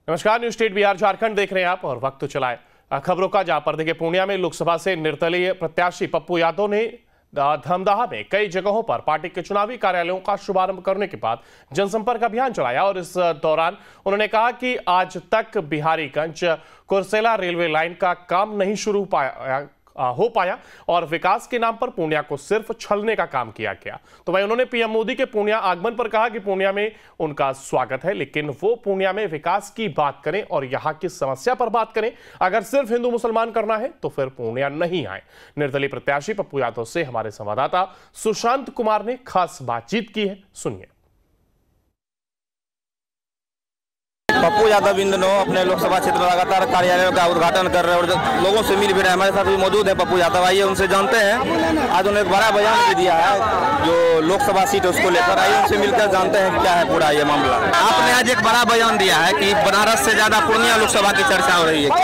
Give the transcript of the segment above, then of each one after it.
नमस्कार, news state Bihar Jharkhand देख रहे हैं आप और वक्त चलाए खबरों का। जहां पर देखिए, पूर्णिया में लोकसभा से निर्दलीय प्रत्याशी पप्पू यादव ने धमदाहा में कई जगहों पर पार्टी के चुनावी कार्यालयों का शुभारंभ करने के बाद जनसंपर्क अभियान चलाया और इस दौरान उन्होंने कहा कि आज तक बिहारीगंज कुर्सेला रेलवे लाइन का काम नहीं शुरू हो पाया और विकास के नाम पर पूर्णिया को सिर्फ छलने का काम किया गया। तो भाई उन्होंने पीएम मोदी के पूर्णिया आगमन पर कहा कि पूर्णिया में उनका स्वागत है, लेकिन वो पूर्णिया में विकास की बात करें और यहां की समस्या पर बात करें। अगर सिर्फ हिंदू मुसलमान करना है तो फिर पूर्णिया नहीं आए। निर्दलीय प्रत्याशी पप्पू यादव से हमारे संवाददाता सुशांत कुमार ने खास बातचीत की है, सुनिए। पप्पू यादव इन दिनों अपने लोकसभा क्षेत्र में लगातार कार्यालयों का उद्घाटन कर रहे हैं और लोगों से मिल भी रहे हैं। हमारे साथ भी मौजूद है पप्पू यादव, आइए उनसे जानते हैं। आज उन्होंने एक बड़ा बयान भी दिया है जो लोकसभा सीट उसको लेकर, आइए उनसे मिलकर जानते हैं क्या है पूरा ये मामला। आपने आज एक बड़ा बयान दिया है कि बनारस से ज्यादा पूर्णिया लोकसभा की चर्चा हो रही है,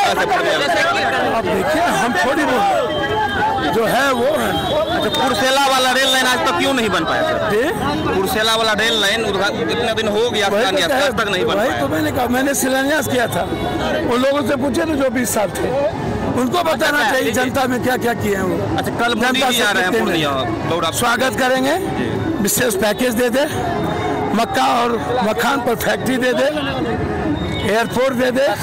क्या? अब देखिए, हम थोड़ी जो है वो है। अच्छा, कुर्सेला वाला रेल लाइन आज तक क्यों नहीं बन पाया सर? कुर्सेला वाला रेल लाइन इतने दिन हो गया आज तक नहीं बन पाया। तो मैंने कहा, मैंने शिलान्यास किया था। उन लोगों से पूछे ना जो 20 साल थे, उनको बताना चाहिए जनता में क्या क्या किए हैं वो। अच्छा, कल जनता से आ रहे हैं पूर्णिया, स्वागत करेंगे, विशेष पैकेज दे दे, मक्का और मखान पर फैक्ट्री दे दे, एयरपोर्ट दे दे,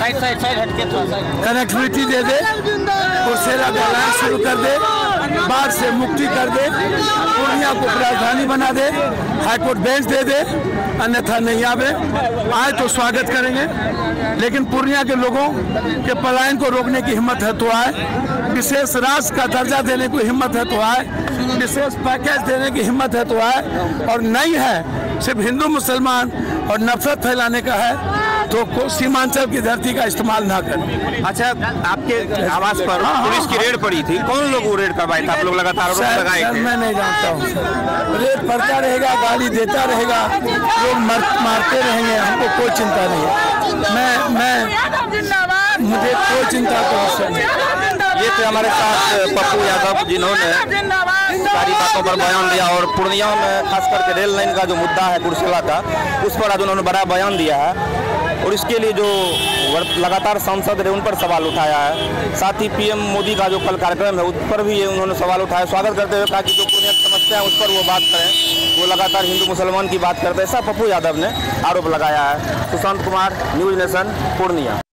कनेक्टिविटी दे दे, कुर्सेला का लाइन शुरू कर दे, बाढ़ से मुक्ति कर दे, पूर्णिया को राजधानी बना दे, हाईकोर्ट बेंच दे दे, अन्यथा नहीं आए तो स्वागत करेंगे। लेकिन पूर्णिया के लोगों के पलायन को रोकने की हिम्मत है तो आए, विशेष राष्ट्र का दर्जा देने की हिम्मत है तो आए, विशेष पैकेज देने की हिम्मत है तो आए, और नहीं है सिर्फ हिंदू मुसलमान और नफरत फैलाने का है तो सीमांचल की धरती का इस्तेमाल ना करें। अच्छा, आपके आवास पर पुलिस की रेड पड़ी थी, कौन लोग वो रेड करवाए थे? आप लोग लगातार लगाए थे? मैं नहीं जानता हूँ। रेड पड़ता रहेगा, गाली देता रहेगा, लोग मारते रहेंगे, हमको कोई चिंता नहीं है। मुझे कोई चिंता का विषय नहीं। ये थे हमारे साथ पप्पू यादव, जिन्होंने सारी बातों पर बयान दिया और पूर्णिया में खास करके रेल लाइन का जो मुद्दा है कुर्सेला का, उस पर आज उन्होंने बड़ा बयान दिया है और इसके लिए जो लगातार सांसद रहे उन पर सवाल उठाया है। साथ ही पीएम मोदी का जो कल कार्यक्रम है उस पर भी उन्होंने सवाल उठाया। स्वागत करते हुए कहा कि जो पूर्णिया की समस्या है उस पर वो बात करें, वो लगातार हिंदू मुसलमान की बात करते हैं, ऐसा पप्पू यादव ने आरोप लगाया है। Sushant Kumar, news nation, Purnia.